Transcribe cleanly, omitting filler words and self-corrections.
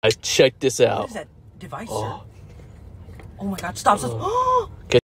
Check this out. What is that device, sir? Oh my God! Stop! Stop.